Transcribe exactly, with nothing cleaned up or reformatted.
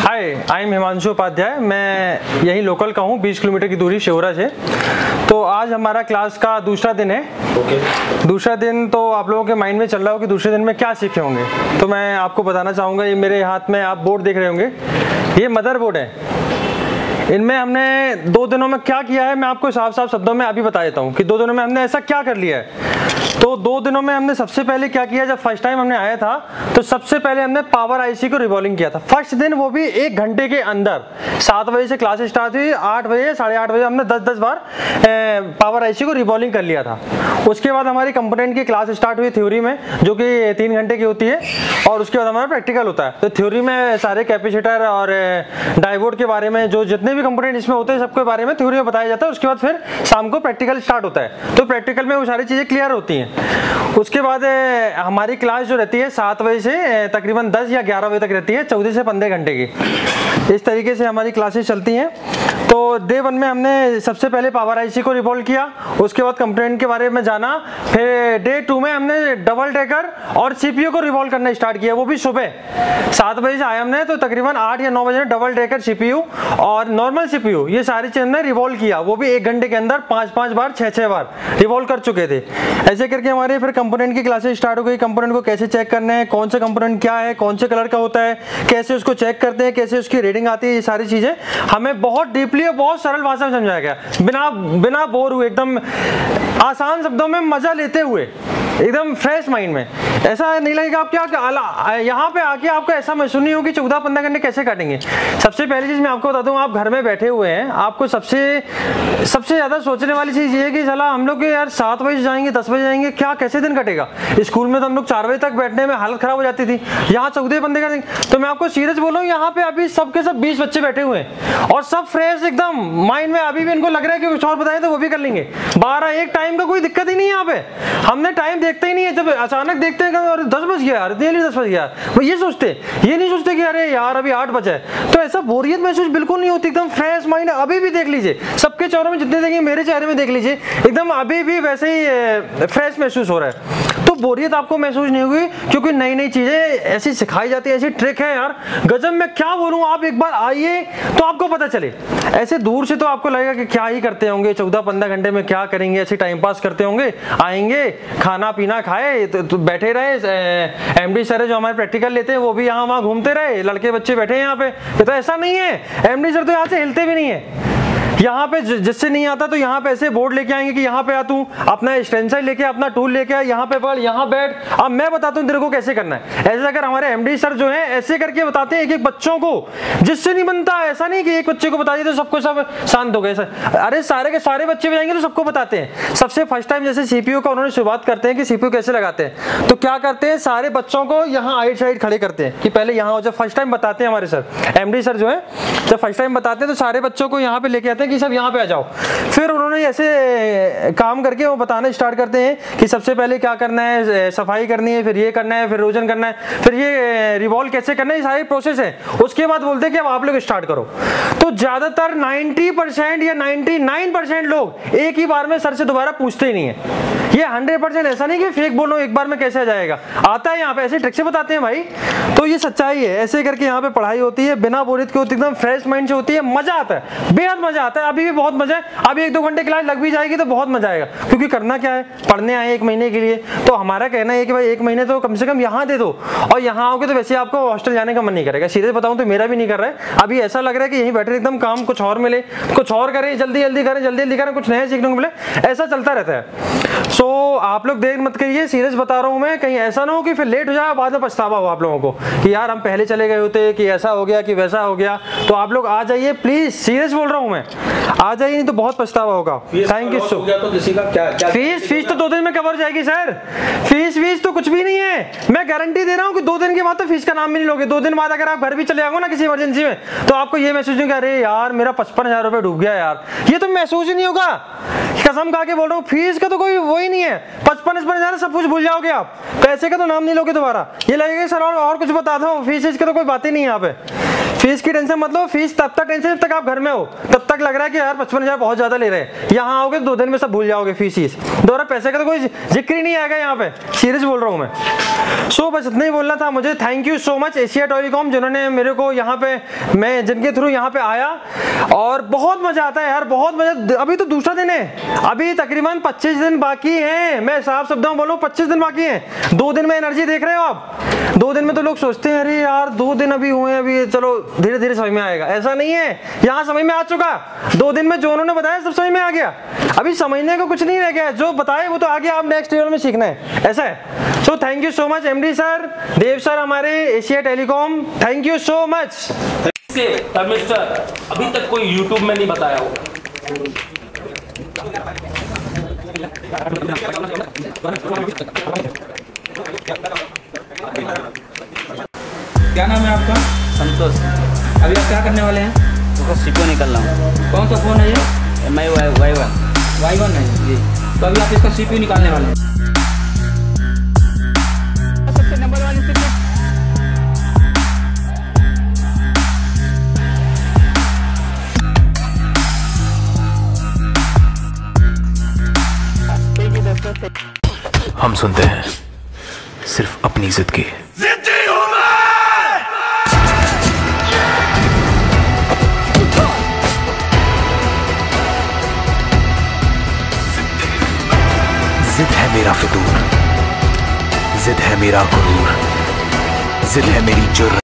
Hi, I am Himanshu Upadhyay. मैं यही local का हूँ, बीस किलोमीटर की दूरी शिवरा से। तो आज हमारा क्लास का दूसरा दिन है। okay. दूसरा दिन तो आप लोगों के माइंड में चल रहा हो कि दूसरे दिन में क्या सीखे होंगे, तो मैं आपको बताना चाहूँगा। ये मेरे हाथ में आप बोर्ड देख रहे होंगे, ये मदर बोर्ड है। इनमें हमने दो दिनों में क्या किया है मैं आपको साफ साफ शब्दों में अभी बता देता हूँ कि दो दिनों में हमने ऐसा क्या कर लिया है। तो दो दिनों में हमने सबसे पहले क्या किया, जब फर्स्ट टाइम हमने आया था तो सबसे पहले हमने पावर आईसी को रिवॉल्विंग किया था। फर्स्ट दिन वो भी एक घंटे के अंदर, सात बजे से क्लास स्टार्ट हुई, आठ बजे साढ़े आठ बजे हमने दस दस बार पावर आईसी को रिवॉल्विंग कर लिया था। उसके बाद हमारी कंपोनेंट की क्लास स्टार्ट हुई थ्योरी में, जो कि तीन घंटे की होती है, और उसके बाद हमारा प्रैक्टिकल होता है। तो थ्योरी में सारे कैपेसिटर और डायोड के बारे में, जो जितने भी कंपोनेंट इसमें होते हैं सबके बारे में थ्योरी में बताया जाता है। उसके बाद फिर शाम को प्रैक्टिकल स्टार्ट होता है, तो प्रैक्टिकल में वो सारी चीज़ें क्लियर होती हैं। उसके बाद हमारी क्लास जो रहती है सात बजे से तकरीबन दस या ग्यारह बजे तक रहती है, चौदह से पंद्रह घंटे की। इस तरीके से हमारी क्लासेस चलती हैं। तो डे वन में हमने सबसे पहले पावर आईसी को रिवॉल्व किया, उसके बाद कंपोनेंट के बारे में जाना। फिर डे टू में हमने डबल डेकर और सीपीयू को रिवॉल्व करना स्टार्ट किया, वो भी सुबह सात बजे से आए हमने, तो तकरीबन आठ या नौ बजे डबल डेकर सीपीयू और नॉर्मल सीपीयू, ये सारी चीज़ हमने रिवॉल्व किया। वो भी एक घंटे के अंदर पाँच पाँच बार छः छः बार रिवॉल्व कर चुके थे। ऐसे करके हमारे फिर कंपोनेंट की क्लासेस स्टार्ट हो गई। कंपोनेंट को कैसे चेक करना है, कौन सा कंपोनेंट क्या है, कौन से कलर का होता है, कैसे उसको चेक करते हैं, कैसे उसकी रीडिंग आती है, ये सारी चीज़ें हमें बहुत डीपली और बहुत सरल भाषा में समझाया गया, बिना बिना बोर हुए, एकदम आसान शब्दों में मजा लेते हुए, एकदम फ्रेश माइंड में। ऐसा नहीं लगेगा आप क्या यहाँ पे आके आपको ऐसा महसूस नहीं हो कि चौदह पंद्रह घंटे कैसे काटेंगे। सबसे पहली चीज़ मैं आपको बता दूँ, आप घर में बैठे हुए हैं, आपको सबसे सबसे ज़्यादा सोचने वाली चीज़ ये है कि चला हम लोग यार सात बजे जाएंगे, दस बजे जाएंगे, क्या कैसे दिन कटेगा। स्कूल में तो हम लोग चार बजे तक बैठने में हालत खराब हो जाती थी, यहाँ चौदह पंद्रह घंटे। तो मैं आपको सीरियस बोल रहा हूँ, यहाँ पे अभी सबके सब बीस बच्चे बैठे हुए हैं और सब फ्रेश एकदम माइंड में। अभी भी इनको लग रहा है कि कुछ और बताएं तो वो भी कर लेंगे। बारह एक टाइम का कोई दिक्कत ही नहीं है यहाँ पे। हमने टाइम देखते ही नहीं है, जब अचानक देखते हैं अरे दस बज गया यार, इतनी दस बज गया, वो ये सोचते ये नहीं सोचते कि अरे यार अभी आठ बजे है। तो ऐसा बोरियत महसूस बिल्कुल नहीं होती, एकदम फ्रेश माइंड। अभी भी देख लीजिए सबके चेहरों में, जितने देखेंगे मेरे चेहरे में देख लीजिए, एकदम अभी भी वैसे ही फ्रेश महसूस हो रहा है। तो बोरियत आपको महसूस नहीं होगी, क्योंकि नई नई चीजें ऐसी सिखाई जाती है, ऐसी ट्रिक है यार गजब। मैं क्या बोलूं, आप एक बार आइए तो आपको पता चले। ऐसे दूर से तो आपको लगेगा कि क्या ही करते होंगे, चौदह पंद्रह घंटे में क्या करेंगे, ऐसे टाइम पास करते होंगे। आएंगे, खाना पीना खाए, तो, तो बैठे रहे। एमडी सर जो हमारे प्रैक्टिकल लेते हैं वो भी यहाँ वहाँ घूमते रहे, लड़के बच्चे बैठे हैं यहाँ पे। तो ऐसा नहीं है, एमडी सर तो यहाँ से हिलते भी नहीं है। यहाँ पे जिससे नहीं आता तो यहाँ पे ऐसे बोर्ड लेके आएंगे कि यहाँ पे आ, तू अपना स्टेंसिल लेके, अपना टूल लेके आ, यहाँ पे पढ़, यहाँ बैठ, अब मैं बताता हूँ तेरे को कैसे करना है। ऐसे अगर हमारे एमडी सर जो है ऐसे करके बताते हैं एक एक बच्चों को, जिससे नहीं बनता। ऐसा नहीं कि एक बच्चे को बता दिए तो सबको सब शांत हो गए सर। अरे सारे के सारे बच्चे भी जाएंगे तो सबको बताते हैं। सबसे फर्स्ट टाइम जैसे सीपीयू का उन्होंने शुरुआत करते हैं कि सीपीयू कैसे लगाते हैं, तो क्या करते हैं, सारे बच्चों को यहाँ आइट साइड खड़े करते हैं कि पहले यहाँ हो। जब फर्स्ट टाइम बताते हैं हमारे सर, एमडी सर जो है, जब फर्स्ट टाइम बताते हैं तो सारे बच्चों को यहाँ पे लेके आते हैं कि सब यहाँ पे आ जाओ। फिर उन्होंने ऐसे काम करके वो बताना स्टार्ट करते हैं कि सबसे पहले क्या करना है, सफाई करनी है, फिर ये करना है, फिर रोजन करना है, फिर ये रिवॉल्व कैसे करना है, ये सारी प्रोसेस है। उसके बाद बोलते हैं कि अब आप लोग स्टार्ट करो। तो ज्यादातर नब्बे परसेंट या निन्यानवे परसेंट लोग एक ही बार में सर से दोबारा पूछते ही नहीं है। ये सौ परसेंट ऐसा नहीं कि फेक बोलो एक बार में कैसे आ जाएगा, आता है यहाँ पे, ऐसे ट्रिक से बताते हैं भाई। तो ये सच्चाई है, ऐसे करके यहाँ पे पढ़ाई होती है, बिना बोरियत के होती है, एकदम फ्रेश माइंड से होती है, मजा आता है, बेहद मजा आता है। अभी भी बहुत मजा है, अभी एक दो घंटे क्लास लग भी जाएगी तो बहुत मजा आएगा, क्योंकि करना क्या है, पढ़ने आए एक महीने के लिए। तो हमारा कहना है कि भाई एक महीने तो कम से कम यहाँ दे दो, और यहाँ आओगे तो वैसे आपको हॉस्टल जाने का मन नहीं करेगा। सीधे बताऊँ तो मेरा भी नहीं कर रहा है। अभी ऐसा लग रहा है कि यहीं बैठे एकदम काम कुछ और मिले, कुछ और करें, जल्दी जल्दी करें, जल्दी जल्दी करें, कुछ नया सीखने को मिले, ऐसा चलता रहता है। सो आप लोग देर मत करिए, सीरियस बता रहा हूँ मैं, कहीं ऐसा ना हो कि फिर लेट हो जाए, बाद में पछतावा हो आप लोगों को कि यार हम पहले चले गए होते, कि ऐसा हो गया, कि वैसा हो गया। तो आप लोग आ जाइए प्लीज, सीरियस बोल रहा हूँ मैं, आ जाइए, नहीं तो बहुत पछतावा होगा। Thank you so. तो किसी का क्या, क्या फीस फीस तो दो दिन में कवर हो जाएगी सर। फीस फीस तो कुछ भी नहीं है, मैं गारंटी दे रहा हूँ कि दो दिन के बाद तो फीस का नाम भी नहीं लोगे। दो दिन बाद अगर आप घर भी चले जाओगे ना किसी इमरजेंसी में, तो आपको ये महसूस नहीं कि अरे यार मेरा पचपन हजार रुपये डूब गया यार, ये तो महसूस ही नहीं होगा। कसम खा के बोल रहा हूँ, फीस का तो कोई वो ही नहीं है। पचपन पचपन हजार सब कुछ भूल जाओगे आप, पैसे का तो नाम नहीं लोगे दोबारा। ये लगेगा सर और, और कुछ बता दो, फीस का तो कोई बात ही नहीं है यहाँ पे। फीस की टेंशन मतलब फीस तब तक टेंशन जब तक आप घर में हो, तब तक लग रहा है कि यार पचपन हजार बहुत ज्यादा ले रहे हैं। यहाँ आओगे तो दो दिन में सब भूल जाओगे फीस फीस दोबारा पैसे का तो कोई जिक्र ही नहीं आएगा यहाँ पे, सीरियस बोल रहा हूँ मैं। सो बस इतना ही बोलना था मुझे। Thank you so much Asia Telecom जिन्होंने मेरे को यहाँ पे, मैं जिनके थ्रू यहाँ पे आया और बहुत मजा आता है यार, बहुत मजा। अभी तो दूसरा दिन है, अभी तकरीबन पच्चीस दिन बाकी हैं। मैं साफ शब्दों में बोलूँ पच्चीस दिन बाकी हैं। दो दिन में एनर्जी देख रहे हो आप, दो दिन में तो लोग सोचते हैं अरे यार दो दिन अभी हुए, अभी चलो धीरे धीरे समझ में आएगा। ऐसा नहीं है, यहाँ समझ में आ चुका। दो दिन में जो उन्होंने बताया सब समझ में आ गया। अभी समझने को कुछ नहीं रह गया, जो बताए वो तो आगे आप नेक्स्ट लेवल में सीखना है, ऐसा है। So thank you so much MD sir, Dev sir हमारे Asia Telecom, thank you so much. Mister अभी तक कोई यूट्यूब में नहीं बताया हो। क्या नाम है आपका? संतोष। अभी आप क्या करने वाले हैं? तो सीपीयू निकल रहा हूँ। कौन सा फोन है ये? M I Y Y one Y one है जी। तो अभी आप इसका सीपीयू निकालने वाले हैं। सबसे नंबर वाली सीपीयू हम सुनते हैं सिर्फ अपनी जिद की। जिद है मेरा फितूर, जिद है मेरा गुरूर, जिद है मेरी जुर्रत।